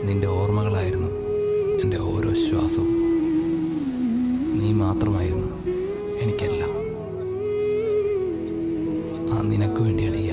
നിന്റെ ഓർമ്മകളായിരുന്നു എൻ്റെ ഓരോ ശ്വാസവും. നീ മാത്രമായിരുന്നു എനിക്കെല്ലാം. ആ നിനക്ക് വേണ്ടിയാണ്